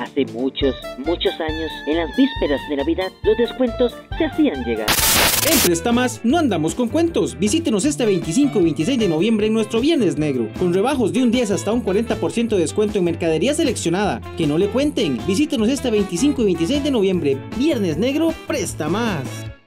Hace muchos años, en las vísperas de Navidad, los descuentos se hacían llegar. En Prestamás no andamos con cuentos. Visítenos este 25 y 26 de noviembre en nuestro Viernes Negro, con rebajos de un 10 hasta un 40% de descuento en mercadería seleccionada. Que no le cuenten. Visítenos este 25 y 26 de noviembre, Viernes Negro, Prestamás.